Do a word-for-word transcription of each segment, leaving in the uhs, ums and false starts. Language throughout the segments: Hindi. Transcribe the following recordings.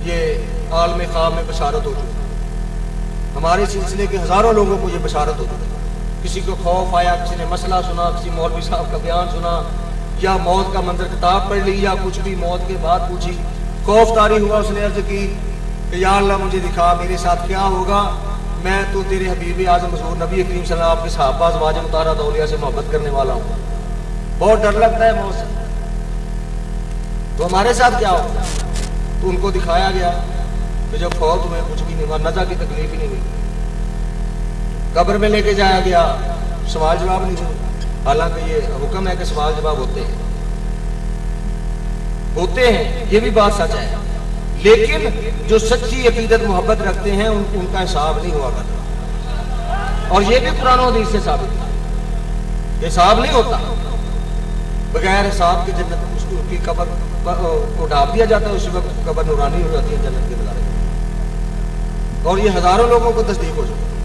ये आलम ख़ाब में बशारत हो चुकी। हमारे सिलसिले के हज़ारों लोगों को ये बशारत हो चुकी। किसी को खौफ आया, किसी ने मसला सुना, किसी मौलवी साहब का बयान सुना, या मौत का मंजर किताब पढ़ ली, या कुछ भी मौत के बाद पूछी, खौफ तारी हुआ, उसने अर्ज की कि या अल्लाह मुझे दिखा मेरे साथ क्या होगा, मैं तो तेरे हबीब आज़म मसूद नबी करीम सल्लल्लाहु अलैहि वसल्लम आपके सहाबा अज़वाज मुताहरात औलिया से मोहब्बत करने वाला हूँ, बहुत डर लगता है मौत से, तो हमारे साथ क्या होगा। तो उनको दिखाया गया कि जब फौत हुए कुछ भी नहीं हुआ, नज़ा की तकलीफ ही नहीं हुई। कब्र में लेके जाया गया, सवाल जवाब नहीं हुए। हालांकि ये हुक्म है कि सवाल जवाब होते हैं होते हैं ये भी बात सच है, लेकिन जो सच्ची अकीदत मोहब्बत रखते हैं उन, उनका हिसाब नहीं हुआ करता। और ये भी कुरान और हदीस से साबित है, हिसाब नहीं होता। बगैर हिसाब के जन्नत उसकी कब्र को ढाप दिया जाता है, उसी वक्त कब्र नूरानी हो जाती है जन्नत के नज़ारे। और ये हजारों लोगों को तस्दीक हो चुकी।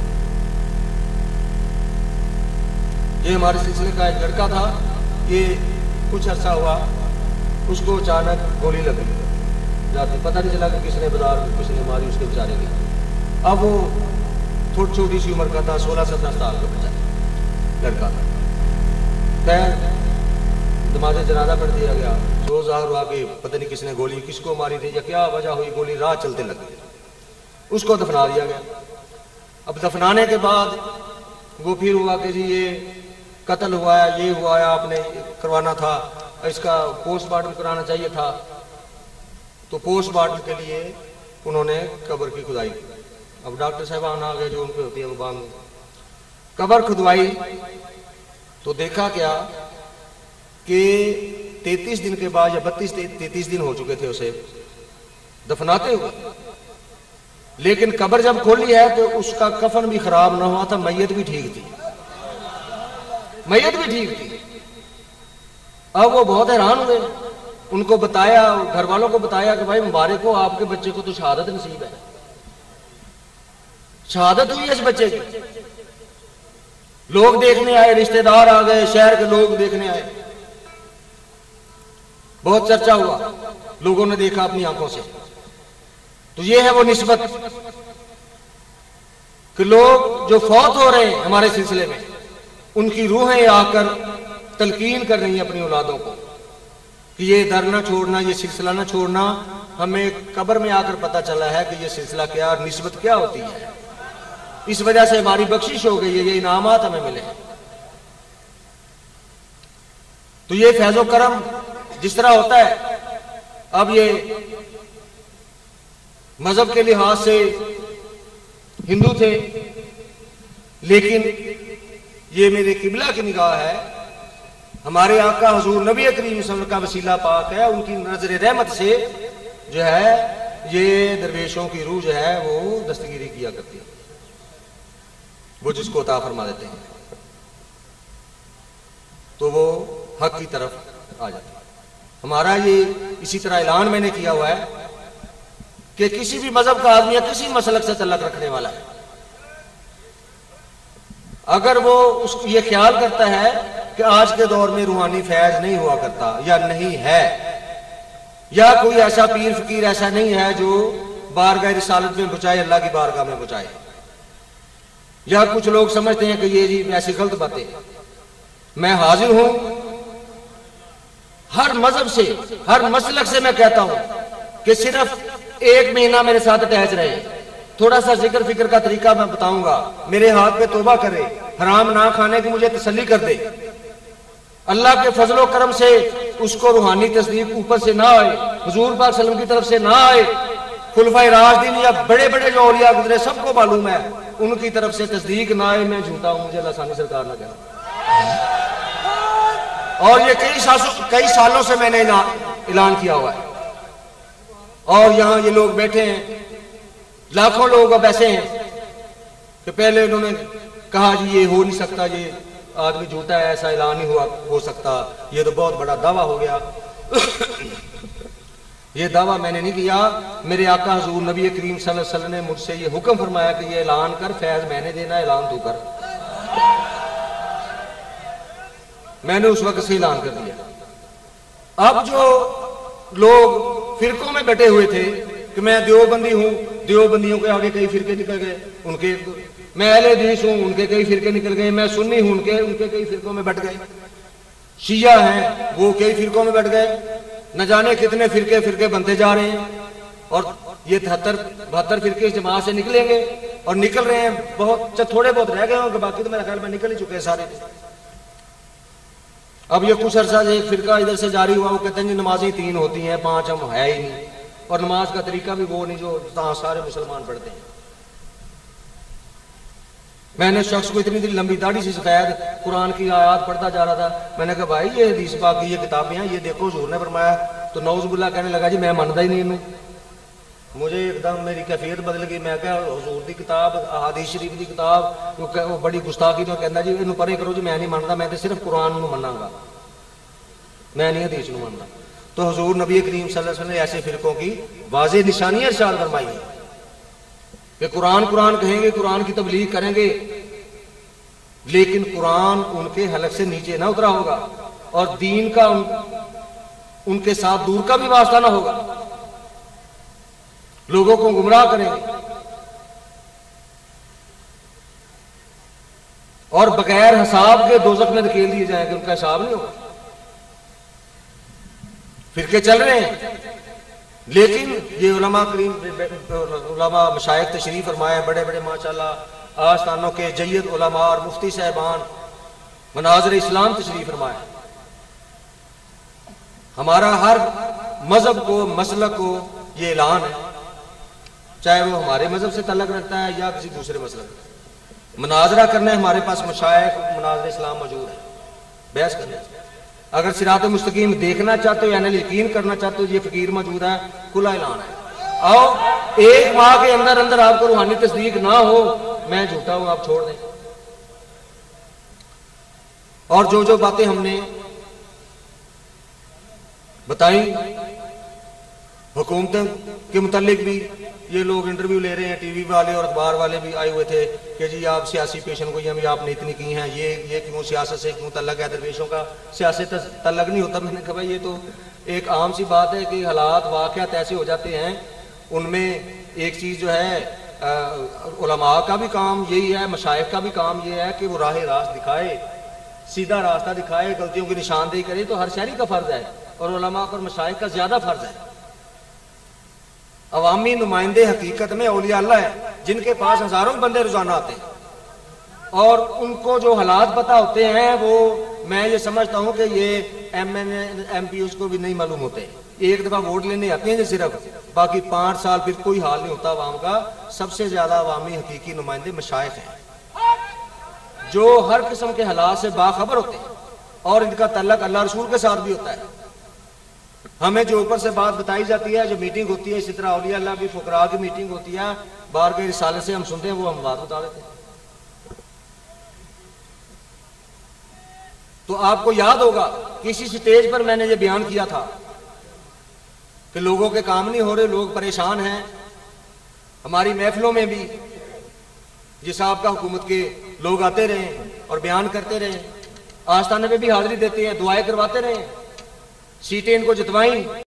ये हमारे सिलसिले का एक लड़का था, ये कुछ अर्सा हुआ उसको अचानक गोली लगी जाती, पता नहीं चला कि किसने बाजार किसने मारी, उसके बेचारे की। अब वो थोड़ी छोटी सी उम्र का था, सोलह सत्रह साल का बच्चा लड़का था। खैर नमाज़े जनाजा पढ़ दिया गया, जो ज़ाहिर हुआ कि पता नहीं किसने गोली किसको मारी थी या क्या वजह हुई, गोली राह चलते लग गई, उसको दफना दिया गया। अब दफनाने के बाद वो फिर हुआ कि जी ये कत्ल हुआ है, ये हुआ है, आपने करवाना था, इसका पोस्टमार्टम कराना चाहिए था। तो पोस्टमार्टम के लिए उन्होंने कब्र की खुदाई की। अब डॉक्टर साहबान आ गए जो उन पे होती है वो बांध कब्र खुदवाई, तो देखा क्या कि तैतीस दिन के बाद या बत्तीस तैतीस दिन हो चुके थे उसे दफनाते हुए, लेकिन कब्र जब खोली है तो उसका कफन भी खराब ना हुआ था, मैयत भी ठीक थी, मैयत भी ठीक थी। अब वो बहुत हैरान हुए, उनको बताया, घर वालों को बताया कि भाई मुबारक हो, आपके बच्चे को तो शहादत नसीब है, शहादत हुई इस बच्चे की। लोग देखने आए, रिश्तेदार आ गए, शहर के लोग देखने आए, बहुत चर्चा हुआ, लोगों ने देखा अपनी आंखों से। तो ये है वो निस्बत कि लोग जो फौत हो रहे हैं हमारे सिलसिले में, उनकी रूहें आकर तलकीन कर रही हैं अपनी औलादों को कि ये दर ना छोड़ना, ये सिलसिला ना छोड़ना। हमें कब्र में आकर पता चला है कि ये सिलसिला क्या, निस्बत क्या होती है, इस वजह से हमारी बख्शिश हो गई है, ये इनामात हमें मिले। तो ये फैजो करम जिस तरह होता है, अब ये मजहब के लिहाज से हिंदू थे, लेकिन ये मेरे किबला की निगाह है, हमारे आका हुजूर नबी करीम सल्लल्लाहु अलैहि वसल्लम का वसीला पाक है, उनकी नजर रहमत से जो है ये दरवेशों की रूह जो है वो दस्तगिरी किया करती है, वो जिसको अता फरमा देते हैं तो वो हक की तरफ आ जाता है। हमारा ये इसी तरह ऐलान मैंने किया हुआ है कि किसी भी मजहब का आदमी या किसी मसलक से तल्लक रखने वाला है, अगर वो उस ये ख्याल करता है कि आज के दौर में रूहानी फैज नहीं हुआ करता या नहीं है, या कोई ऐसा पीर फकीर ऐसा नहीं है जो बारगाह रिसालत में पहुंचाए, अल्लाह की बारगाह में पहुंचाए, या कुछ लोग समझते हैं कि ये जी ऐसी गलत बातें, मैं हाजिर हूं हर मजहब से, हर मसलक से मैं कहता हूं कि सिर्फ एक महीना मेरे साथ अटैच रहे, थोड़ा सा जिक्र फिक्र का तरीका मैं बताऊंगा, मेरे हाथ पे तौबा करे, हराम ना खाने की मुझे तसल्ली कर दे, अल्लाह के फजलो करम से उसको रूहानी तस्दीक ऊपर से ना आए, हुजूर पाक सल्लल्लाहु अलैहि वसल्लम की तरफ से ना आए, खुलफाए राशिदीन या बड़े बड़े जो औलिया गुजरे सबको मालूम है, उनकी तरफ से तस्दीक ना आए, मैं झूठा हूं, मुझे लासानी सरकार ना कहना। और ये कई सालों कई सालों से मैंने ऐलान किया हुआ है, और यहां ये लोग बैठे हैं, लाखों लोग अब ऐसे हैं कि पहले उन्होंने कहा जी ये हो नहीं सकता, ये आदमी झूठा है, ऐसा ऐलान नहीं हुआ हो सकता, ये तो बहुत बड़ा दावा हो गया। ये दावा मैंने नहीं किया, मेरे आका हुजूर नबी करीम सल्लल्लाहु अलैहि वसल्लम ने मुझसे ये हुक्म फरमाया कि ये ऐलान कर, फैज मैंने देना, ऐलान तू कर। मैंने उस वक्त से ऐलान कर दिया। अब जो लोग फिरकों में बैठे हुए थे कि मैं देवबंदी हूँ, देवबंदियों के आगे कई फिरके निकल गए, उनके मैं अहले हदीस हूँ, उनके कई फिरके निकल गए, मैं सुन्नी हूँ, उनके उनके कई फिरकों में बट गए, शिया हैं वो कई फिरकों में बट गए, न जाने कितने फिरके फिरके बनते जा रहे हैं। और ये तिहत्तर बहत्तर फिरके इस जमात से निकलेंगे और निकल रहे हैं, बहुत थोड़े बहुत रह गए होंगे, बाकी तो मेरे ख्याल में निकल ही चुके हैं सारे। अब ये कुछ अर्सा एक फिरका इधर से जारी हुआ, वो कहते हैं जी नमाजें तीन होती हैं, पांच हम है ही नहीं, और नमाज का तरीका भी वो नहीं जो सारे मुसलमान पढ़ते हैं। मैंने शख्स को इतनी लंबी दाढ़ी से सफेद कुरान की आयत पढ़ता जा रहा था, मैंने कहा भाई ये हदीस पाक की ये किताबें हैं, ये देखो हुजूर ने फरमाया, तो नौजुबिल्लाह कहने लगा जी मैं मानता ही नहीं इन्हू। मुझे एकदम मेरी कैफियत बदल गई, मैं क्या हुजूर की किताब हदीस शरीफ की किताब वो बड़ी गुस्ताखी तो कहता जी इन्हू परे करो जी, मैं नहीं मानता, मैं तो सिर्फ कुरान नू मनांगा, मैं नहीं हदीस नू मानता। तो हुजूर नबी करीम सल्लल्लाहु अलैहि वसल्लम ने ऐसे फिरकों की वाज़ेह निशानियां इरशाद फरमाई है कि कुरान कुरान कहेंगे, कुरान की तबलीग करेंगे, लेकिन कुरान उनके हलक से नीचे ना उतरा होगा और दीन का उन, उनके साथ दूर का भी वास्ता ना होगा, लोगों को गुमराह करेंगे और बगैर हिसाब के दोज़ख में धकेल दिए जाएंगे, उनका हिसाब नहीं होगा। फिरके चल रहे हैं, लेकिन ये उलमा करीम उलमा मशाइख तशरीफ फरमाए, बड़े बड़े माशाल्लाह आस्थानों के जय्यद उलमा और मुफ्ती साहबान मनाज़िर इस्लाम तशरीफ फरमाए। हमारा हर मजहब को मसलक को ये ऐलान है, चाहे वो हमारे मजहब से तल्लक रखता है या किसी दूसरे मसलक, मुनाजरा करना है, हमारे पास मशाइख मनाज़िर इस्लाम मौजूद है, बहस करना है। अगर सिरात मुस्तकीम देखना चाहते हो यानी यकीन करना चाहते हो, ये फकीर मौजूद है, खुला ऐलान है। आओ एक माह के अंदर अंदर आपको रूहानी तस्दीक ना हो, मैं झूठा हूं, आप छोड़ दें। और जो जो बातें हमने बताई हुकूमतों के मुतालिक भी ये लोग इंटरव्यू ले रहे हैं, टीवी वाले और अखबार वाले भी आए हुए थे कि जी आप सियासी पेशन गोइयां भी आपने इतनी की हैं, ये ये क्यों सियासत से क्यों तल्लक है, दरवेशों का सियासत तल्लक नहीं होता। मैंने कहा ये तो एक आम सी बात है कि हालात वाक़यात ऐसे हो जाते हैं, उनमें एक चीज़ जो है उलमा का भी काम यही है, मशाइख का भी काम ये है कि वो राह रास्त दिखाए, सीधा रास्ता दिखाए, गलतियों की निशानदेही करे, तो हर शहरी का फर्ज है और उलमा और मशाइख का ज्यादा फर्ज है। अवामी नुमाइंदे हकीकत में औलिया अल्लाह है, जिनके पास हजारों बंदे रोजाना आते हैं और उनको जो हालात पता होते हैं, वो मैं ये समझता हूं कि ये एम एन एम पी उसको भी नहीं मालूम होते। एक दफा वोट लेने आते हैं सिर्फ, बाकी पांच साल फिर कोई हाल नहीं होता अवाम का। सबसे ज्यादा अवामी हकीकी नुमाइंदे मशाइख हैं, जो हर किस्म के हालात से बाखबर होते हैं और इनका तल्लक अल्लाह रसूल के साथ भी होता है। हमें जो ऊपर से बात बताई जाती है, जो मीटिंग होती है, इसी तरह औलिया अल्लाह की फुकरा की मीटिंग होती है, बार के रिसाले से हम सुनते हैं, वो हम बात बता देते हैं। तो आपको याद होगा किसी स्टेज पर मैंने ये बयान किया था कि लोगों के काम नहीं हो रहे, लोग परेशान हैं। हमारी महफिलों में भी जिस आपका हुकूमत के लोग आते रहे और बयान करते रहे, आस्थाने पे भी हाजिरी देते हैं, दुआएं करवाते रहे, सीटें इनको जितवाई।